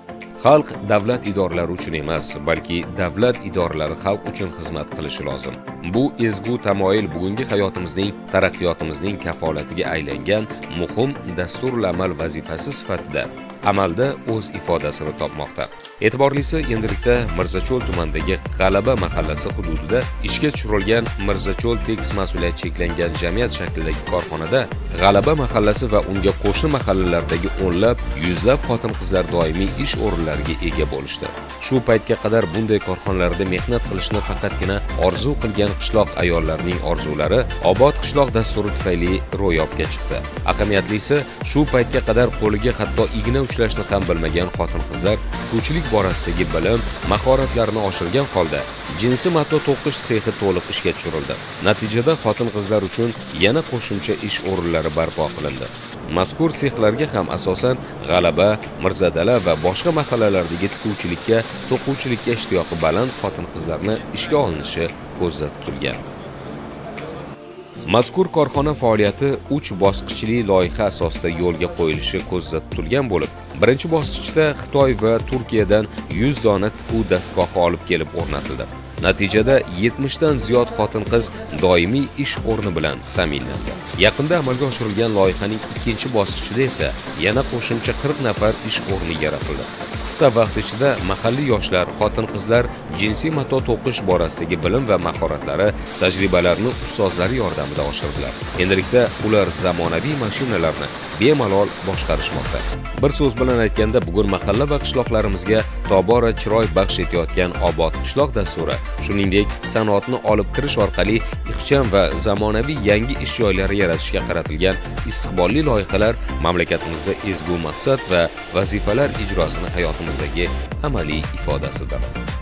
Xalq davlat idoralari uchun emas, balki davlat idoralari xalq uchun xizmat qilishi lozim. Bu ezgu tamoyil bugungi hayotimizning, taraqqiyotimizning kafolatiga aylangan muhim dasturlamal vazifasi sifatida amalda o'z ifodasini topmoqda. E'tiborlisi, endilikda Mirzacho'l tumanidagi G'alaba mahallasi hududida ishga tushirilgan Mirzacho'l Tekis mas'uliyati cheklangan jamiyat shaklidagi korxonada G'alaba mahallasi va unga qo'shni mahallalardagi o'nlab, yuzlab xotin-qizlar doimiy ish o'rinlariga ega bo'lishdi. Shu paytga qadar bunday korxonalarda mehnat qilishni faqatgina orzu qilgan qishloq ayollarining orzulari Obod qishloq dasturi tufayli ro'yobga chiqdi. Ahamiyatlisi, shu paytga qadar qo'liga hatto igna ushlashni ham bilmagan xotin-qizlar ko'chilik borasidagi bilim, mahoratlarini oshirgan holda jinsi mato to'qish sexi to'liq ishga tushirildi. Natijada xotin-qizlar uchun yana qo'shimcha ish o'rinlari barpo qilindi. Mazkur sexlarga ham asosan G'alaba, Mirzadala va boshqa mahallalardagi tikuvchilikka, to'quvchilikka ishtiyoqi baland xotin-qizlarni ishga olinishi ko'zda tutilgan. Mazkur korxona faoliyati 3 bosqichli loyiha asosida yo'lga qo'yilishi ko'zda tutilgan bo'lib, birinchi bosqichda Xitoy va Turkiyadan 100 dona tikuv dastgohi olib kelib o'rnatildi. Natijada 70 dan ziyod xotin-qiz doimiy ish o'rni bilan ta'minlandi. Yaqinda amalga oshirilgan loyihaning ikkinchi bosqichida esa yana qo'shimcha 40 nafar ish o'rni yaratildi. Qisqa vaqt ichida mahalliy yoshlar, xotin-qizlar jinsiy mato to'qish borasidagi bilim va mahoratlari, tajribalarini ustozlari yordamida oshirdilar. Endilikda ular zamonaviy mashinalarni bemalol boshqarishmoqda. Bir so'z bilan aytganda, bugun mahalla va qishloqlarimizga tobora chiroy baxsh etayotgan Obod qishloq dasturi, shuningdek, sanoatni olib kirish orqali ixcham va zamonaviy yangi ish joylari yaratishga qaratilgan istiqbolli loyihalar mamlakatimizda ezgu maqsad va vazifalar ijrosini hayotimizdagi amaliy ifodasidir.